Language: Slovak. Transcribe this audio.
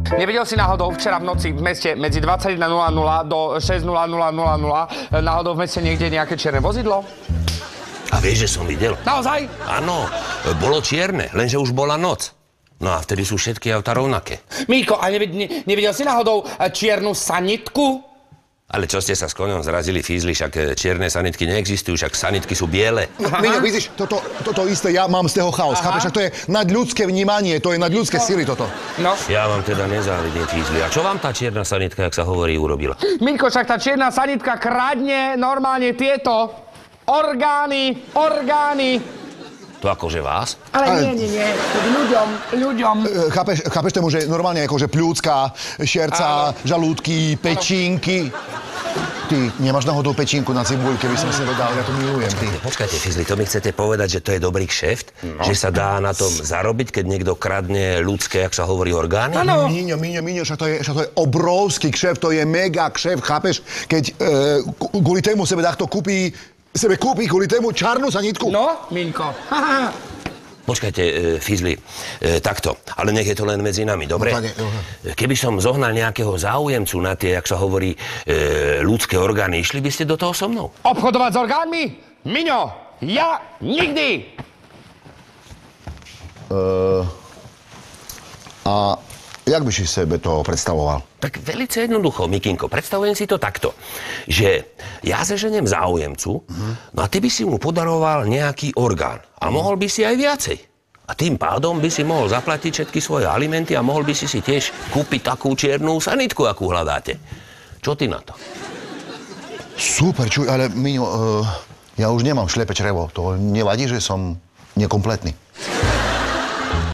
Nevidel si náhodou včera v noci v meste medzi 21.00 do 6.00.00 náhodou v meste niekde nejaké čierne vozidlo? A vieš, že som videl? Naozaj? Áno, bolo čierne, lenže už bola noc. No a vtedy sú všetky auta rovnaké. Míko, a nevidel si náhodou čiernu sanitku? Ale čo ste sa s koňom zrazili, fízli, však čierne sanitky neexistujú, však sanitky sú biele. Miňo, vidíš, toto isté, ja mám z toho chaos, chápeš? To je nadľudské vnímanie, to je nadľudské sily toto. No. Ja vám teda nezávidím, fízli. A čo vám tá čierna sanitka, jak sa hovorí, urobila? Míko, však tá čierna sanitka kradne normálne tieto orgány. To akože vás? Ale nie. Ľuďom. Chápeš tomu, že normálne akože pľúcka, šerca, žalúdky, pečínky. Ty nemáš náhodou pečinku na cibuľ, keby som si dodal, ja to milujem, ty. Počkajte, fízli, to mi chcete povedať, že to je dobrý kšeft? No. Že sa dá na tom zarobiť, keď niekto kradne ľudské, jak sa hovorí, orgány? Áno. Míňo, však to je obrovský kšeft, to je mega kšeft, chápeš? Keď kvôli tému sebe kúpi kvôli tému čarnú sanitku. No, Miňko. Počkajte, fízli, takto, ale nech je to len medzi nami, dobre? No, keby som zohnal nejakého záujemcu na tie, jak sa hovorí, ľudské orgány, išli by ste do toho so mnou? Obchodovať s orgánmi? Miňo, ja nikdy! A jak by si sebe to predstavoval? Tak velice jednoducho, Mikinko, predstavujem si to takto, že ja zaženiem záujemcu, no a ty by si mu podaroval nejaký orgán a mohol by si aj viacej. A tým pádom by si mohol zaplatiť všetky svoje alimenty a mohol by si tiež kúpiť takú čiernu sanitku, akú hľadáte. Čo ty na to? Super, čuj, ale Miňo, ja už nemám šlepe črevo. To nevadí, že som nekompletný.